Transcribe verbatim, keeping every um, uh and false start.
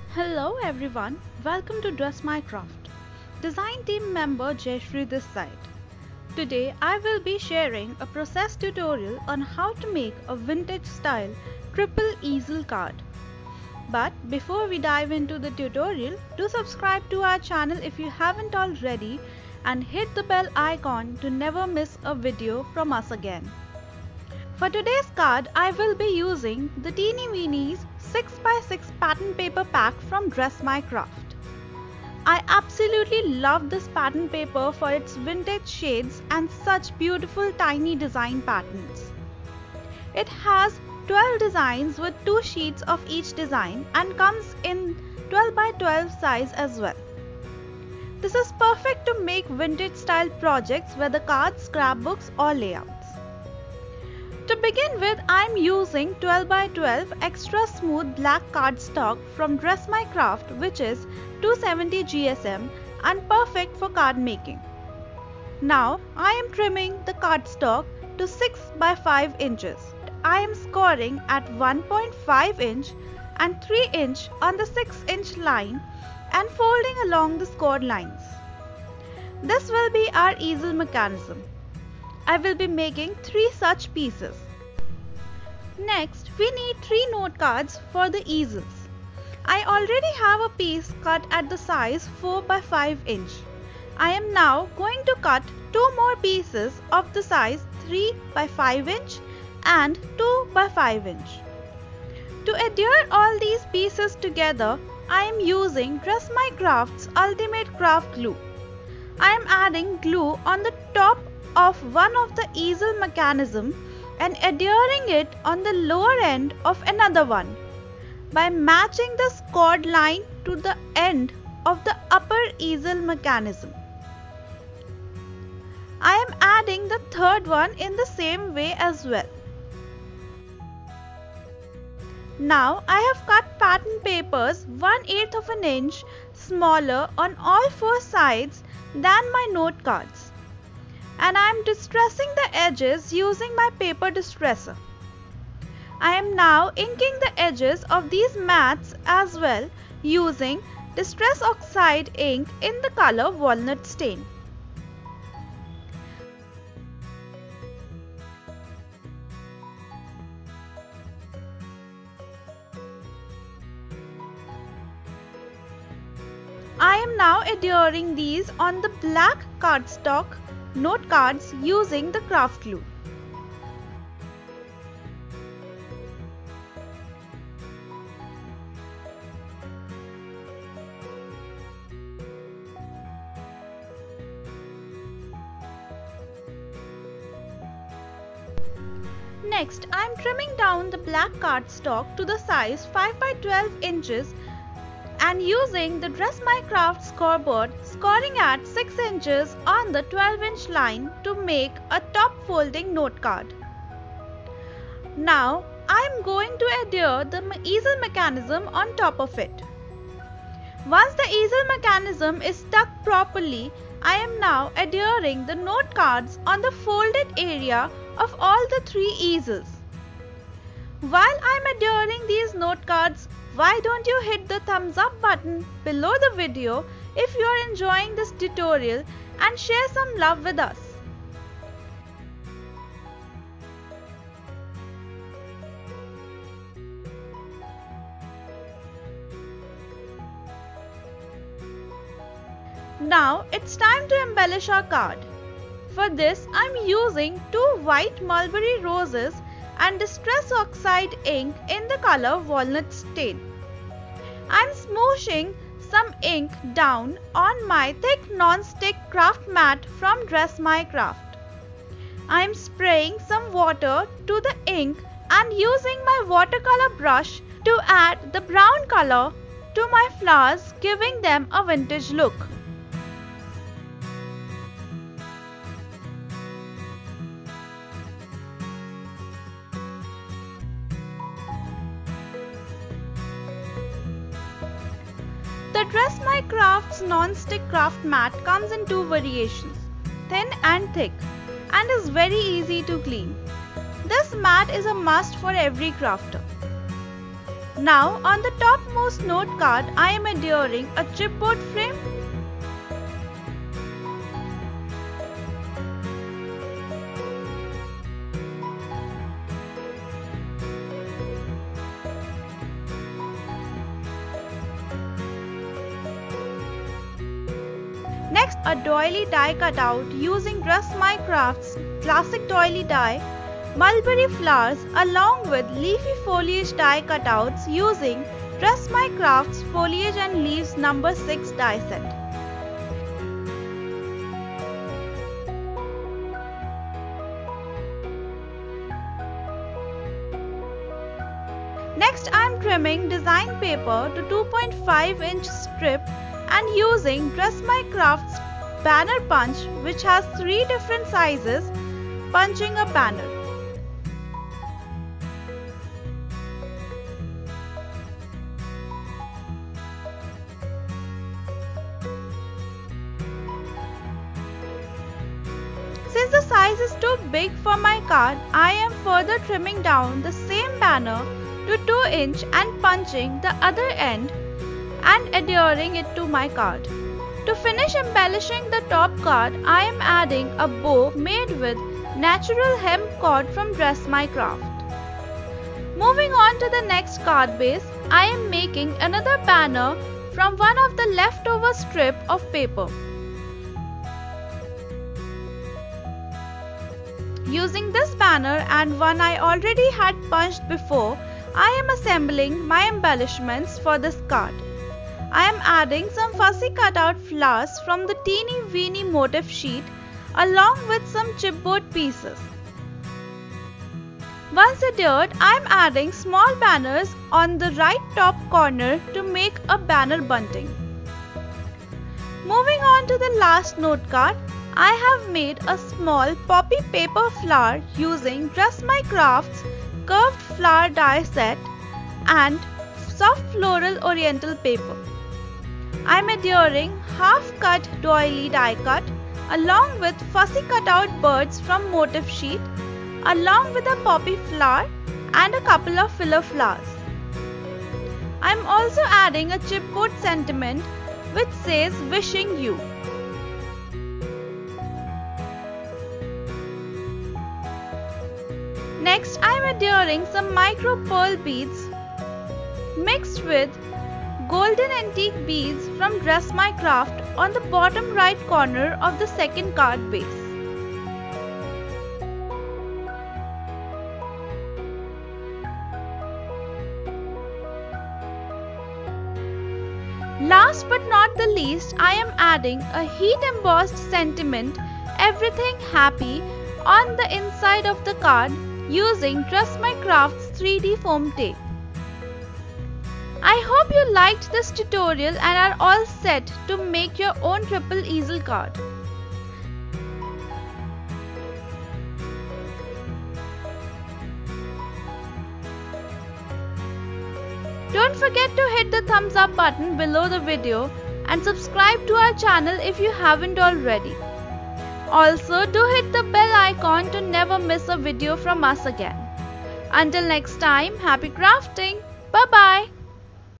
Hello everyone, welcome to Dress My Craft. Design team member Jayashree this side. Today I will be sharing a process tutorial on how to make a vintage style triple easel card. But before we dive into the tutorial, do subscribe to our channel if you haven't already and hit the bell icon to never miss a video from us again. For today's card, I will be using the Teeny Weenies six by six pattern paper pack from Dress My Craft. I absolutely love this pattern paper for its vintage shades and such beautiful tiny design patterns. It has twelve designs with two sheets of each design and comes in twelve by twelve size as well. This is perfect to make vintage style projects, whether cards, scrapbooks or layouts. To begin with, I am using twelve by twelve extra smooth black cardstock from Dress My Craft, which is two seventy G S M and perfect for card making. Now I am trimming the cardstock to six by five inches. I am scoring at one point five inch and three inch on the six inch line and folding along the scored lines. This will be our easel mechanism. I will be making three such pieces. Next, we need three note cards for the easels. I already have a piece cut at the size four by five inch. I am now going to cut two more pieces of the size three by five inch and two by five inch. To adhere all these pieces together, I am using Dress My Craft's Ultimate Craft Glue. I am adding glue on the top of one of the easel mechanism and adhering it on the lower end of another one by matching the scored line to the end of the upper easel mechanism. I am adding the third one in the same way as well. Now I have cut pattern papers one eighth of an inch smaller on all four sides than my note cards, and I am distressing the edges using my paper distresser. I am now inking the edges of these mats as well using Distress Oxide ink in the color Walnut Stain. I am now adhering these on the black cardstock note cards using the craft glue. Next, I am trimming down the black cardstock to the size five by twelve inches and using the Dress My Craft scoreboard, scoring at six inches on the twelve inch line to make a top folding note card. Now I am going to adhere the easel mechanism on top of it. Once the easel mechanism is stuck properly, I am now adhering the note cards on the folded area of all the three easels. While I am adhering these note cards, why don't you hit the thumbs up button below the video if you are enjoying this tutorial and share some love with us. Now it's time to embellish our card. For this, I am using two white mulberry roses and Distress Oxide ink in the color Walnut Stain. I am smooshing some ink down on my thick non-stick craft mat from Dress My Craft. I am spraying some water to the ink and using my watercolor brush to add the brown color to my flowers, giving them a vintage look. The Dress My Craft's non-stick craft mat comes in two variations, thin and thick, and is very easy to clean. This mat is a must for every crafter. Now on the topmost note card, I am adhering a chipboard frame. Next, a doily die cutout using Dress My Crafts classic doily die, mulberry flowers along with leafy foliage die cutouts using Dress My Crafts foliage and leaves number six die set. Next, I am trimming design paper to two point five inch strip and using Dress My Crafts banner punch, which has three different sizes, punching a banner. Since the size is too big for my card, I am further trimming down the same banner to two inch and punching the other end and adhering it to my card. To finish embellishing the top card, I am adding a bow made with natural hemp cord from Dress My Craft. Moving on to the next card base, I am making another banner from one of the leftover strip of paper. Using this banner and one I already had punched before, I am assembling my embellishments for this card. I am adding some fussy cutout flowers from the teeny weeny motif sheet along with some chipboard pieces. Once adhered, I am adding small banners on the right top corner to make a banner bunting. Moving on to the last note card, I have made a small poppy paper flower using Dress My Crafts curved flower die set and soft floral oriental paper. I am adhering half-cut doily die cut along with fussy cutout birds from motif sheet along with a poppy flower and a couple of filler flowers. I am also adding a chipboard sentiment which says wishing you. Next, I am adhering some micro pearl beads mixed with golden antique beads from Dress My Craft on the bottom right corner of the second card base. Last but not the least, I am adding a heat embossed sentiment everything happy on the inside of the card using Dress My Crafts three D foam tape. I hope you liked this tutorial and are all set to make your own triple easel card. Don't forget to hit the thumbs up button below the video and subscribe to our channel if you haven't already. Also, do hit the bell icon to never miss a video from us again. Until next time, happy crafting! Bye bye!